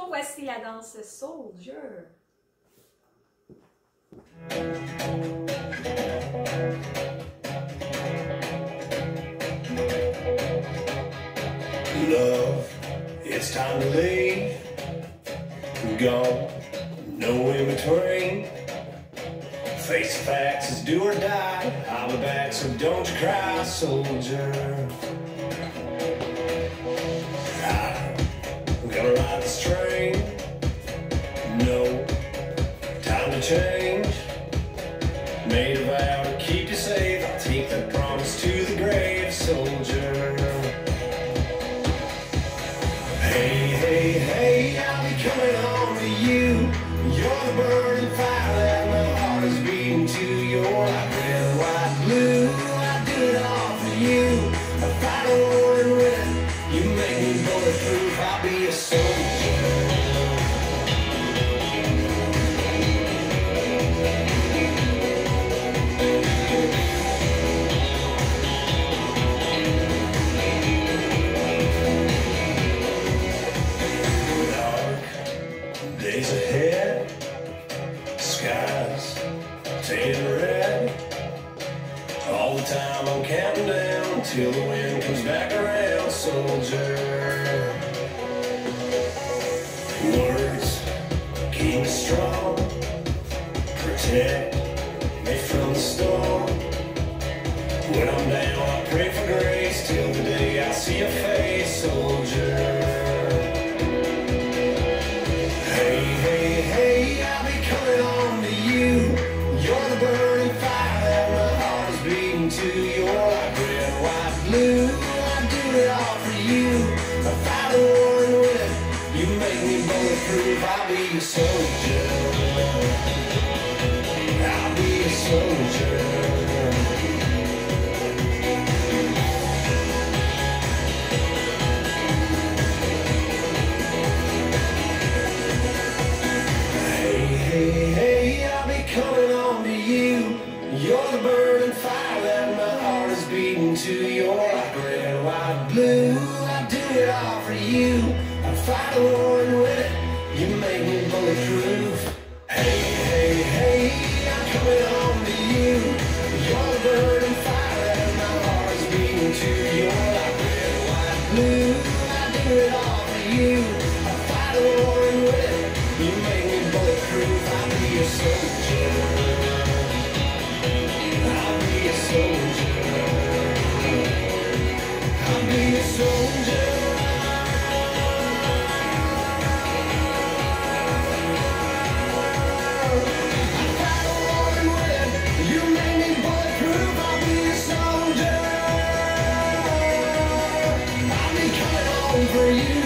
Bonjour, voici la danse Soldier. Love, it's time to leave. Gone, no in between. Face the facts, it's do or die. I'll be back, so don't you cry, soldier. I'm gonna ride this train. No time to change. Made a vow to keep you safe. I'll take that promise to the grave, soldier. Hey, hey, hey, I'll be coming home to you. You're the burning fire that my heart is beating to. You're like red, white, blue. I do it all for you. I fight a war and win. You make me bulletproof. I'll be a soldier. Days ahead, skies fading red. All the time I'm counting down till the wind comes back around, soldier. Words keep me strong, protect me from the storm. When I'm down, I pray for grace till the day I see your face, soldier. You're like red, white, blue. I do it all for you. I fight a war and win. You make me bulletproof. I'll be a soldier. I'll be a soldier. Hey, hey, hey, I'll be coming on to you. You're the burning fire that my heart is beating to. You're like red, white, blue. I do it all for you. I fight a war and win it. You make me bulletproof. Hey, hey, hey, I'm coming home to you. You're the burning fire that my heart is beating to. You're like red, white, blue. I do it all for you. I fight a war and win it. You make me bulletproof. I'll be a soldier. I'll be a soldier. I'll be a soldier. I fight a war and win. You make me bulletproof. I'll be a soldier. I'll be coming home for you.